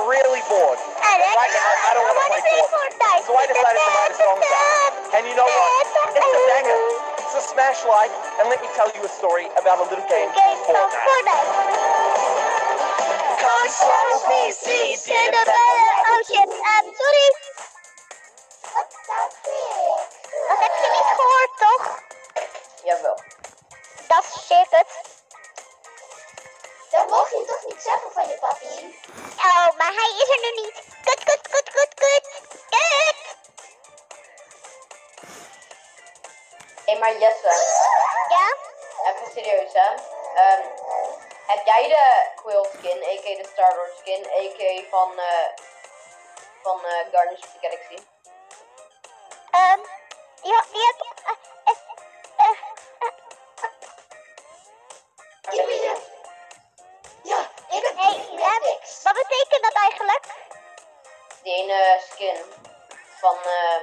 really bored. Right now, I don't want to play Fortnite. So I decided to write a song down. And you know what? It's a banger. So smash like and let me tell you a story about a little game called Fortnite. Console PC's in the Oh shit, sorry. Dat heb je niet gehoord, toch? Jawel. Dat is shit, het. Dat mocht je toch niet zeggen van je papi? Oh, maar hij is er nu niet. Kut, kut, kut, kut, kut. Kut. Hé, maar Jesse. Ja? Even serieus, hè. Heb jij de Quill skin, a.k.a. de Star-Lord skin, a.k.a. van Guardians of the Galaxy? Ja, die heb ik... Ja, ik heb wat betekent dat eigenlijk? Die ene skin van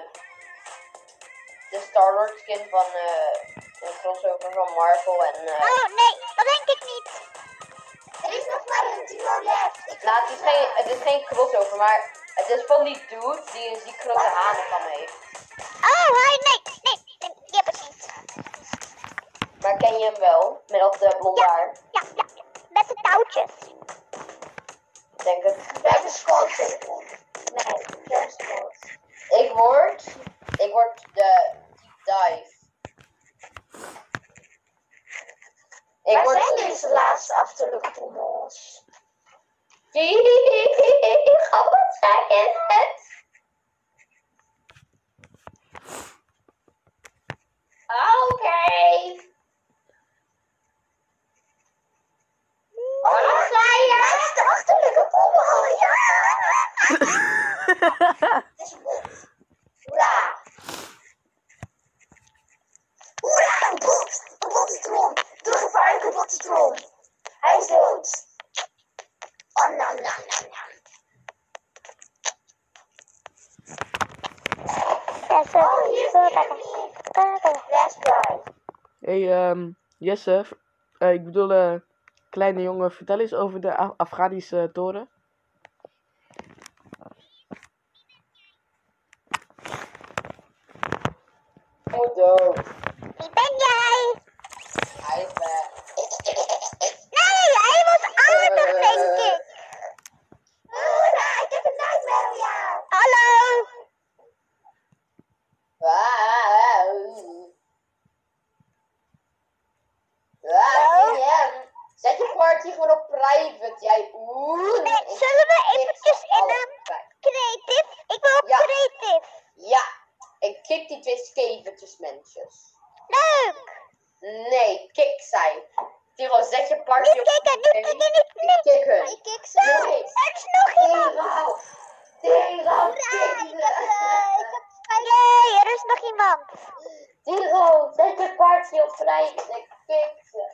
de Star-Lord skin van een crossover van Marvel en... Oh nee, dat denk ik niet. Er is nog maar een duo left. Nou, het is geen crossover, maar het is van die dude die een ziek grote hanenkam heeft. Oh, nee, die heb ik niet. Maar ken je hem wel? Met dat blonde haar? Ja, met de touwtjes. Ik denk het. Bij de schooltafel. Nee, kerstboot. Ik word de dive. Waar zijn deze laatste afterlijke trommels? Wat zeggen het? Oké. Oh, ga je? Laatste achterlijke trommel, ja! Hoera! Hoera, een bottentrom! De gevaarlijke bottentrom! Hij is dood! Oh, nam. Oh, hier is die last try. Hey, Jesse, ik bedoel, kleine jongen, vertel eens over de Afghanische toren. Oh, dood. Wie ben jij? Hij is weg. Nee, hij was aardig, denk ik. Hoera, ik heb een nightmare, ja! Hallo. Zet je party gewoon op private, jij oeh. Nee, zullen we eventjes in creative? Ik wil op Ja. creative. Ja, ik kick die twee skevertjes mensjes. Leuk. Nee, kick zij. Tiro, zet je party Nu op kikken, private. Ik kick hun. Ik kijk ze. Nee. Er is nog iemand. Tiro, Jee, er is nog iemand. Tiro, zet je party op private. Ik kick ze.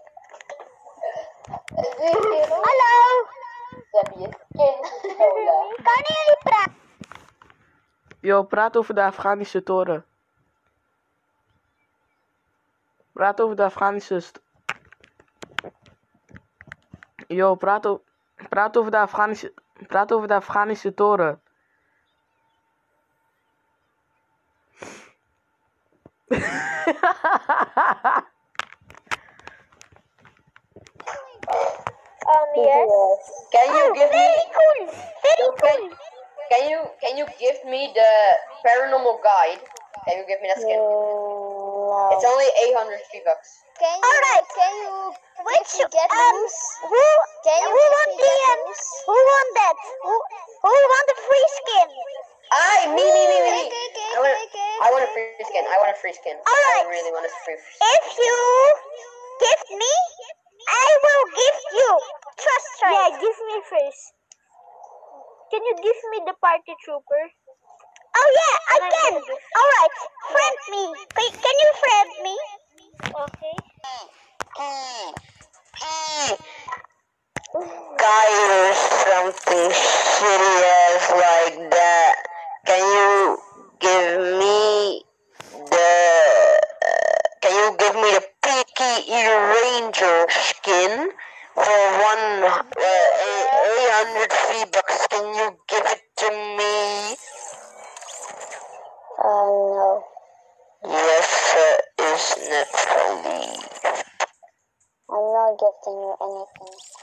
Tiro. Hallo. Ze hebben je skin gestolen. Kan jullie praten? Yo, praat over de Afghanische toren. Praat over de Afghanische... Yo, praat over de Afghanische toren. Yes. Can you give me... Very cool. Very cool. Can you give me the paranormal guide? Can you give me that skin? It's only 800 V-Bucks. Alright. Can you Which get loose? who Can you who give won me the get loose? who won that? Who won the free skin? Me. Okay. I want a free skin. I want a free skin. Alright. I really want a free skin. If you gift me, I will gift you. Trust me. Yeah, give me first. Can you give me the party trooper? Oh yeah, I can. Alright, friend me. Can you friend me? Okay. Guys, something serious like that. Can you give me the Peaky Ranger skin for 800 100 V-Bucks. Can you give it to me? No. Yes, is naturally. I'm not gifting you anything.